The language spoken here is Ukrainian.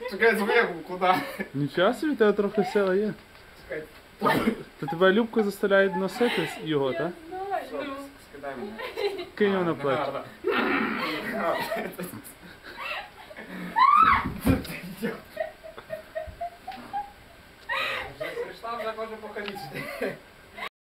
Чекай, звик, куди? Нічого собі, тебе трохи сила є. Чекай. То тебе Любко заставляє носити його, так? Скидай мене. Кинь його на плечі. Вже прийшла, вже може покалічити.